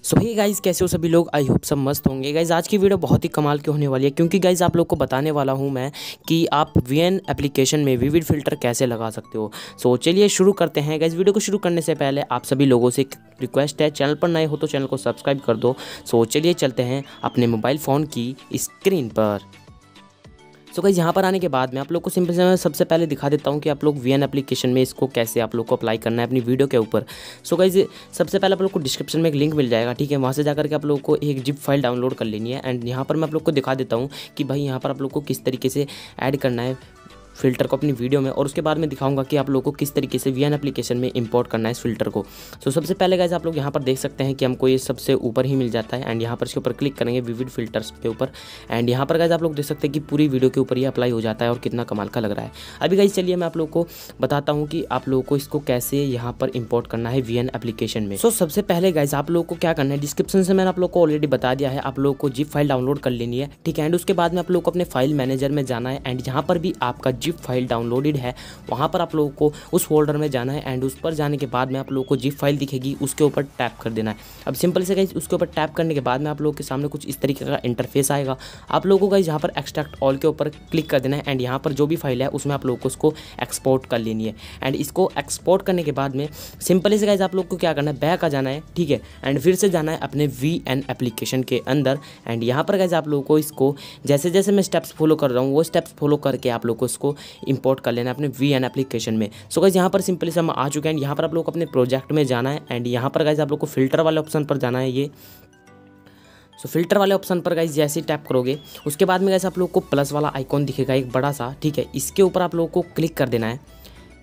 सो hey guys, कैसे हो सभी लोग। आई होप सब मस्त होंगे। गाइज़ आज की वीडियो बहुत ही कमाल की होने वाली है, क्योंकि गाइज़ आप लोग को बताने वाला हूं मैं कि आप वीएन एप्लीकेशन में विविड फ़िल्टर कैसे लगा सकते हो। सो चलिए शुरू करते हैं। गाइज़ वीडियो को शुरू करने से पहले आप सभी लोगों से एक रिक्वेस्ट है, चैनल पर नए हो तो चैनल को सब्सक्राइब कर दो। सो चलिए चलते हैं अपने मोबाइल फ़ोन की स्क्रीन पर। सो गाइस यहाँ पर आने के बाद मैं आप लोग को सिंपल से मैं सबसे पहले दिखा देता हूँ कि आप लोग वीएन एप्लीकेशन में इसको कैसे आप लोग को अप्लाई करना है अपनी वीडियो के ऊपर। सो गाइस सबसे पहले आप लोग को डिस्क्रिप्शन में एक लिंक मिल जाएगा, ठीक है। वहाँ से जाकर के आप लोग को एक जिप फाइल डाउनलोड कर लेनी है। एंड यहाँ पर मैं आप लोग को दिखा देता हूँ कि भाई यहाँ पर आप लोग को किस तरीके से ऐड करना है फ़िल्टर को अपनी वीडियो में, और उसके बाद में दिखाऊंगा कि आप लोगों को किस तरीके से वीएन एप्लीकेशन में इंपोर्ट करना है इस फ़िल्टर को। सो सबसे पहले गाइस आप लोग यहाँ पर देख सकते हैं कि हमको ये सबसे ऊपर ही मिल जाता है। एंड यहाँ पर इसके ऊपर क्लिक करेंगे विविड फ़िल्टर्स के ऊपर। एंड यहाँ पर गाइस आप लोग देख सकते हैं कि पूरी वीडियो के ऊपर ये अप्लाई हो जाता है और कितना कमाल का लग रहा है। अभी गाइस चलिए मैं आप लोग को बताता हूँ कि आप लोगों को इसको कैसे यहाँ पर इंपोर्ट करना है वीएन एप्लीकेशन में। सो सबसे पहले गाइस आप लोग को क्या करना है, डिस्क्रिप्शन से मैंने आप लोग को ऑलरेडी बता दिया है, आप लोग को जिप फाइल डाउनलोड कर लेनी है, ठीक है। एंड उसके बाद में आप लोग को अपने फाइल मैनेजर में जाना है। एंड यहाँ पर भी आपका जिप फाइल डाउनलोड है, वहां पर आप लोगों को उस फोल्डर में जाना है। एंड उस पर जाने के बाद में आप लोगों को जिप फाइल दिखेगी, उसके ऊपर टैप कर देना है। अब सिंपल से गाइस उसके ऊपर टैप करने के बाद में आप लोगों के सामने कुछ इस तरीके का इंटरफेस आएगा। आप लोगों को गाइस यहाँ पर एक्सट्रैक्ट ऑल के ऊपर क्लिक कर देना है। एंड यहाँ पर जो भी फाइल है उसमें आप लोगों को उसको एक्सपोर्ट कर लेनी है। एंड इसको एक्सपोर्ट करने के बाद में सिंपल से गाइस आप लोग को क्या करना है, बैक आ जाना है, ठीक है। एंड फिर से जाना है अपने वीएन एप्लीकेशन के अंदर। एंड यहाँ पर गाइस आप लोगों को इसको जैसे जैसे मैं स्टेप्स फॉलो कर रहा हूँ वो स्टेप्स फॉलो करके आप लोग को इसको इंपोर्ट कर लेना है अपने वीएन एप्लीकेशन में। सो गाइस यहाँ पर सिंपली से हम आ चुके हैं। यहाँ पर आप लोग को अपने प्रोजेक्ट में जाना है। एंड यहाँ पर गाइस आप लोग को फिल्टर वाले ऑप्शन पर जाना है ये। सो फिल्टर वाले ऑप्शन पर गाइस जैसे ही टैप करोगे उसके बाद में गाइस आप लोग को प्लस वाला आइकॉन दिखेगा एक बड़ा सा, ठीक है। इसके ऊपर आप लोगों को क्लिक कर देना है।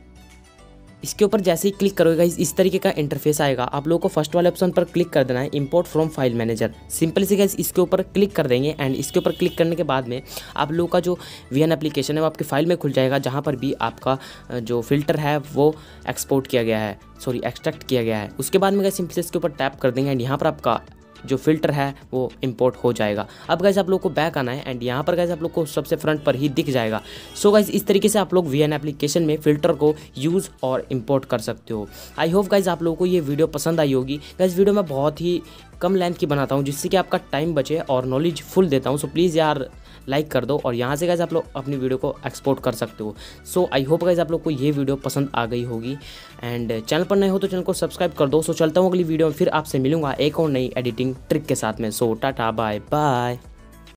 इसके ऊपर जैसे ही क्लिक करोगे गाइस इस तरीके का इंटरफेस आएगा। आप लोगों को फर्स्ट वाले ऑप्शन पर क्लिक कर देना है, import from file manager. Simple से गाइस इसके ऊपर क्लिक कर देंगे। एंड इसके ऊपर क्लिक करने के बाद में आप लोगों का जो वीएन एप्लीकेशन है वो आपकी फाइल में खुल जाएगा, जहाँ पर भी आपका जो फिल्टर है वो एक्सपोर्ट किया गया है, सॉरी एक्सट्रैक्ट किया गया है। उसके बाद में गाइस सिंपल से इसके ऊपर टैप कर देंगे। एंड यहाँ पर आपका जो फिल्टर है वो इंपोर्ट हो जाएगा। अब गाइस आप लोग को बैक आना है। एंड यहाँ पर गाइस आप लोग को सबसे फ्रंट पर ही दिख जाएगा। सो गाइस इस तरीके से आप लोग वीएन एप्लीकेशन में फिल्टर को यूज़ और इंपोर्ट कर सकते हो। आई होप गाइस आप लोगों को ये वीडियो पसंद आई होगी। गाइस वीडियो मैं बहुत ही कम लेंथ की बनाता हूँ जिससे कि आपका टाइम बचे और नॉलेज फुल देता हूँ। सो प्लीज़ यार लाइक कर दो और यहाँ से गाइस आप लोग अपनी वीडियो को एक्सपोर्ट कर सकते हो। सो आई होप गाइस आप लोग को ये वीडियो पसंद आ गई होगी। एंड चैनल पर नए हो तो चैनल को सब्सक्राइब कर दो। सो चलता हूँ अगली वीडियो में, फिर आपसे मिलूंगा एक और नई एडिटिंग ट्रिक के साथ में। So tata bye bye.